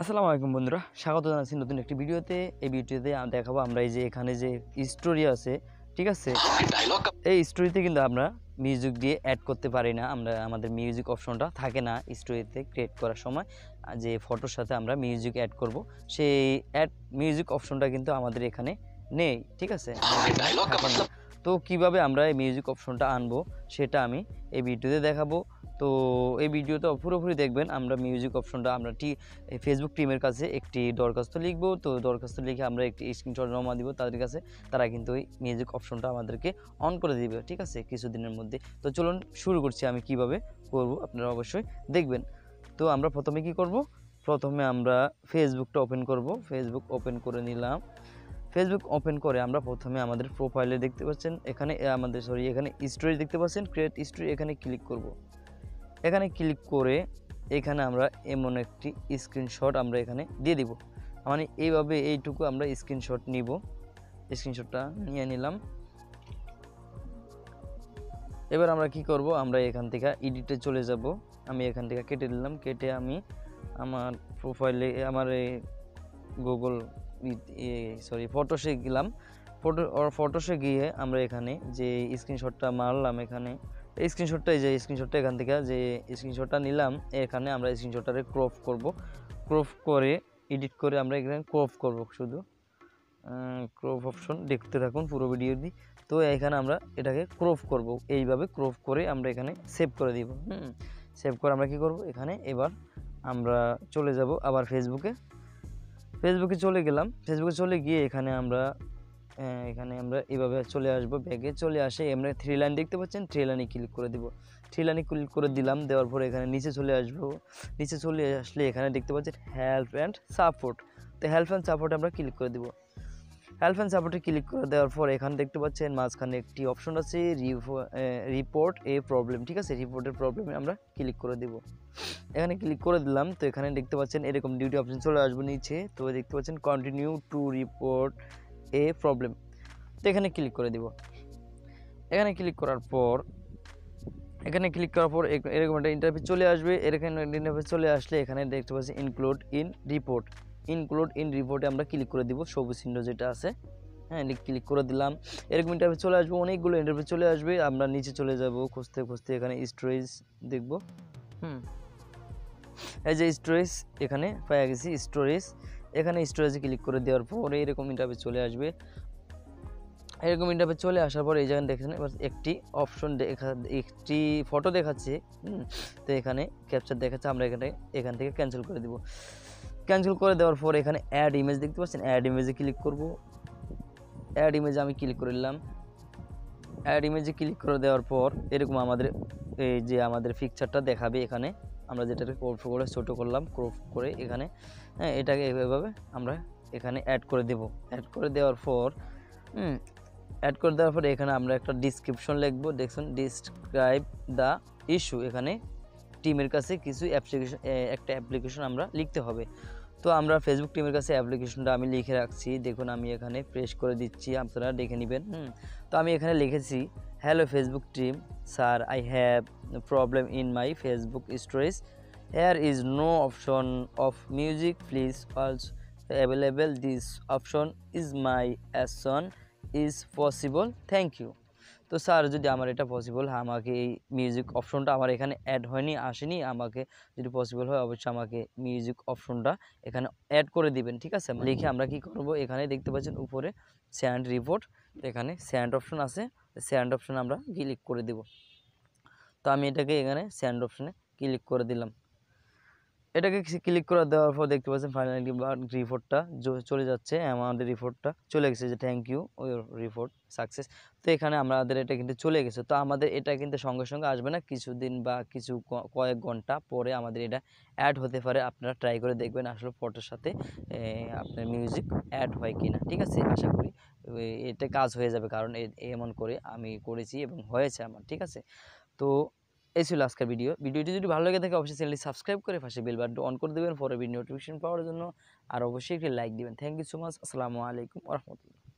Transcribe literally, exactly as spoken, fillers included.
আসসালামু আলাইকুম বন্ধুরা, স্বাগত জানাচ্ছি নতুন একটি ভিডিওতে। এই ভিডিওতে দেখাবো আমরা এই যে এখানে যে স্টোরি আছে, ঠিক আছে। এই স্টোরিতে কিন্তু আমরা মিউজিক দিয়ে অ্যাড করতে পারি না, আমরা আমাদের মিউজিক অপশনটা থাকে না স্টোরিতে ক্রিয়েট করার সময়। যে ফটোর সাথে আমরা মিউজিক অ্যাড করব, সেই অ্যাড মিউজিক অপশনটা কিন্তু আমাদের এখানে নেই, ঠিক আছে। তো কিভাবে আমরা এই মিউজিক অপশনটা আনবো সেটা আমি এই ভিডিওতে দেখাবো। তো এই ভিডিওটা পুরোপুরি দেখবেন। আমরা মিউজিক অপশনটা আমরা টি ফেসবুক টিমের কাছে একটি দরখাস্ত লিখব। তো দরখাস্ত লিখে আমরা একটি স্ক্রিনশট জমা দিব তাদের কাছে, তারা কিন্তু ওই মিউজিক অপশনটা আমাদেরকে অন করে দিবে, ঠিক আছে, কিছুদিনের মধ্যে। তো চলুন শুরু করছি আমি কিভাবে করব, আপনারা অবশ্যই দেখবেন। তো আমরা প্রথমে কি করব, প্রথমে আমরা ফেসবুকটা ওপেন করব। ফেসবুক ওপেন করে নিলাম। ফেসবুক ওপেন করে আমরা প্রথমে আমাদের প্রোফাইলে দেখতে পাচ্ছেন এখানে আমাদের সরি এখানে স্টোরি দেখতে পাচ্ছেন, ক্রিয়েট স্টোরি, এখানে ক্লিক করব। এখানে ক্লিক করে এখানে আমরা এমন একটি স্ক্রিনশট আমরা এখানে দিয়ে দিব, মানে এইভাবে এইটুকু আমরা স্ক্রিনশট নিব। স্ক্রিনশটটা নিয়ে নিলাম। এবার আমরা কি করব, আমরা এখান থেকে এডিটে চলে যাব। আমি এখান থেকে কেটে নিলাম, কেটে আমি আমার প্রোফাইলে আমার গুগল সরি ফটোসে গেলাম। ফটো ফটোসে গিয়ে আমরা এখানে যে স্ক্রিনশটটা মারলাম, এখানে এই স্ক্রিনশটটা এই যে স্ক্রিনশটটা এখান থেকে যে স্ক্রিনশটটা নিলাম, এখানে আমরা স্ক্রিনশটটারে ক্রপ করব। ক্রপ করে এডিট করে আমরা এখানে ক্রপ করব, শুধু ক্রপ অপশন দেখতে থাকুন পুরো ভিডিও দিয়ে। তো এখানে আমরা এটাকে ক্রপ করব, এইভাবে ক্রপ করে আমরা এখানে সেভ করে দিব। হুম সেভ করে আমরা কি করব, এখানে এবার আমরা চলে যাব আবার ফেসবুকে। ফেসবুকে চলে গেলাম। ফেসবুকে চলে গিয়ে এখানে আমরা এখানে আমরা এইভাবে চলে আসবো, ব্যাগে চলে আসে আমরা থ্রি লাইন দেখতে পাচ্ছেন, থ্রি লাইনে ক্লিক করে দিব। থ্রি লাইনে ক্লিক করে দিলাম, দেওয়ার পরে এখানে নিচে চলে আসবো। নিচে চলে আসলে এখানে দেখতে পাচ্ছেন হেল্প অ্যান্ড সাপোর্ট। তো হেল্প অ্যান্ড সাপোর্টে আমরা ক্লিক করে দিব। হেল্প অ্যান্ড সাপোর্টে ক্লিক করে দেওয়ার পর এখানে দেখতে পাচ্ছেন মাঝখানে একটি অপশন আছে রিপোর্ট এ প্রবলেম, ঠিক আছে। রিপোর্টের প্রবলেমে আমরা ক্লিক করে দিব। এখানে ক্লিক করে দিলাম। তো এখানে দেখতে পাচ্ছেন এরকম ডিউটি অপশন চলে আসবে নিচে। তো দেখতে পাচ্ছেন continue to report a problem. তো এখানে ক্লিক করে দিব। এখানে ক্লিক করার পর এখানে ক্লিক করার পর এরকম একটা ইন্টারফেস চলে আসবে। এরকম ইন্টারফেস চলে আসলে এখানে দেখতে পাচ্ছি include in report. Include in রিপোর্টে আমরা ক্লিক করে দিব, সবুজ চিহ্ন যেটা আছে, হ্যাঁ ক্লিক করে দিলাম। এরকম ইন্টারফেস চলে আসবে, অনেকগুলো ইন্টারফেস চলে আসবে। আমরা নিচে চলে যাব, খুঁজতে খুঁজতে এখানে স্টোরেজ দেখব। হুম এই যে স্টোরেজ এখানে পেয়ে গেছি স্টোরেজ। এখানে স্টোরেজে ক্লিক করে দেওয়ার পরে এরকম ইন্টারফেস চলে আসবে। এরকম ইন্টারফেস চলে আসার পর এই জায়গায় দেখেন এবার একটি অপশন দেখা, একটি ফটো দেখাচ্ছে। হুম তো এখানে ক্যাপচার দেখাচ্ছে, আমরা এখানে এখান থেকে ক্যান্সেল করে দিব। ক্যান্সেল করে দেওয়ার পর এখানে অ্যাড ইমেজ দেখতে পাচ্ছেন, অ্যাড ইমেজে ক্লিক করব। অ্যাড ইমেজে আমি ক্লিক করে নিলাম। অ্যাড ইমেজে ক্লিক করে দেওয়ার পর এরকম আমাদের এই যে আমাদের পিকচারটা দেখাবে এখানে, আমরা যেটাকে ক্রপ করে ছোটো করলাম, ক্রপ করে এখানে হ্যাঁ এটাকে এভাবে আমরা এখানে অ্যাড করে দেব। অ্যাড করে দেওয়ার পর হুম অ্যাড করে দেওয়ার পরে এখানে আমরা একটা ডিসক্রিপশন লিখবো। দেখুন ডিসক্রাইব দ্য ইস্যু, এখানে টিমের কাছে কিছু অ্যাপ্লিকেশন একটা অ্যাপ্লিকেশন আমরা লিখতে হবে। তো আমরা ফেসবুক টিমের কাছে অ্যাপ্লিকেশনটা আমি লিখে রাখছি, দেখুন আমি এখানে প্রেস করে দিচ্ছি, আপনারা দেখে নেবেন। হুম তো আমি এখানে লিখেছি, hello Facebook team, sir I have problem in my Facebook storage, here is no option of music, please also available this option is my as soon is possible, thank you. তো স্যার যদি আমার এটা possible হয়, আমাকে এই music অপশনটা আমার এখানে অ্যাড হয়নি, আসেনি, আমাকে যদি পসিবল হয় অবশ্যই আমাকে মিউজিক অপশনটা এখানে অ্যাড করে দিবেন, ঠিক আছে। লিখে আমরা কি করব, এখানে দেখতে পাচ্ছেন উপরে স্যান্ড রিপোর্ট, এখানে স্যান্ড অপশন আছে, স্যান্ড অপশন আমরা ক্লিক করে দিব। তো আমি এটাকে এখানে স্যান্ড অপশনে ক্লিক করে দিলাম। এটাকে ক্লিক করে দেওয়ার পর দেখতে পাচ্ছেন ফাইনালি রিপোর্টটা চলে যাচ্ছে, আমাদের রিপোর্টটা চলে গেছে, যে thank you or report success. তো এখানে আমাদের এটা কিন্তু চলে গেছে। তো আমাদের এটা কিন্তু সঙ্গে সঙ্গে আসবে না, কিছুদিন বা কিছু কয়েক ঘন্টা পরে আমাদের এটা অ্যাড হতে পারে। আপনারা ট্রাই করে দেখবেন আসলে ফটোর সাথে আপনার মিউজিক অ্যাড হয় কি না, ঠিক আছে। আশা করি এটা কাজ হয়ে যাবে, কারণ এমন করে আমি করেছি এবং হয়েছে আমার, ঠিক আছে। তো এই ছিল আজকের ভিডিও। ভিডিওটি যদি ভালো লেগে থাকে অবশ্যই চ্যানেলটি সাবস্ক্রাইব করে পাশে বেল বাটনটি অন করে দেবেন পরে ভিডিও নোটিফিকেশন পাওয়ার জন্য, আর অবশ্যই একটি লাইক দিবেন। Thank you so much. আসসালামু আলাইকুম ওয়া রাহমাতুল্লাহ।